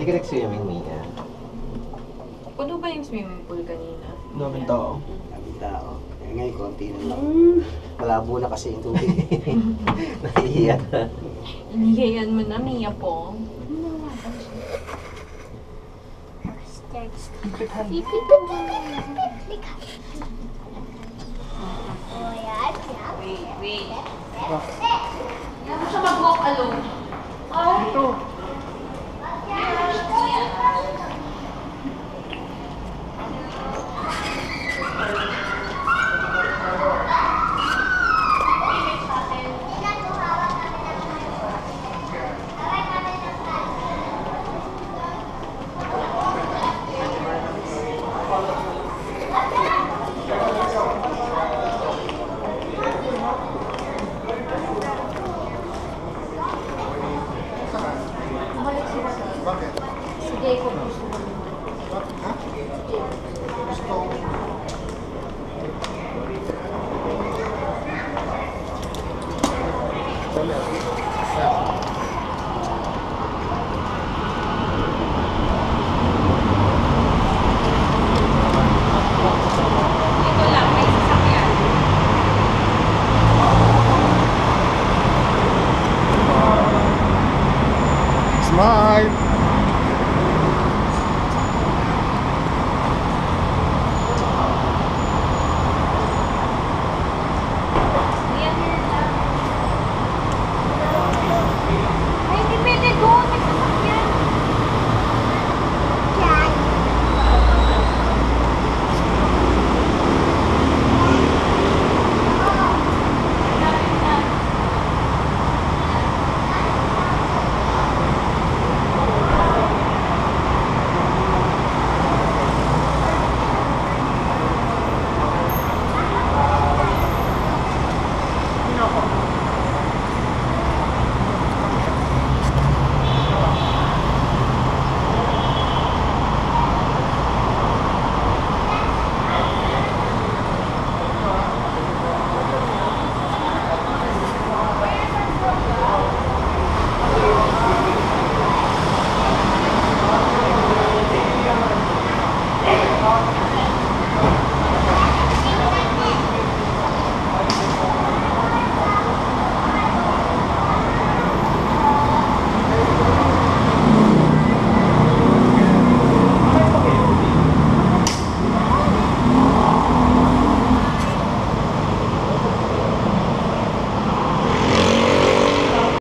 ka nag-swimming, Mia. Puno ba yung swimming pool kanina? Daming tao. Daming tao. Eh, ngayon, konti na lang. Malabo na kasi yung tubig. Nahihiya ka. Inihayan mo na, Mia po. Wait, wait. Yan mo siya mag-walk alone. Ito. Sige, kung gusto mo. Ito lang, may sasakyan. Smile!